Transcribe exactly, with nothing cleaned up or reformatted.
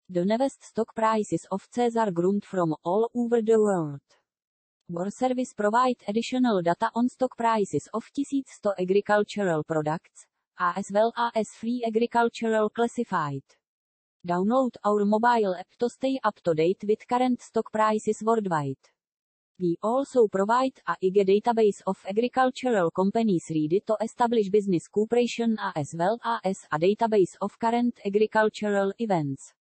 The newest stock prices of Caesar grunt from all over the world. Our service provides additional data on stock prices of one thousand agricultural products, as well as free agricultural classified. Download our mobile app to stay up to date with current stock prices worldwide. We also provide a I G database of agricultural companies ready to establish business cooperation as well as a database of current agricultural events.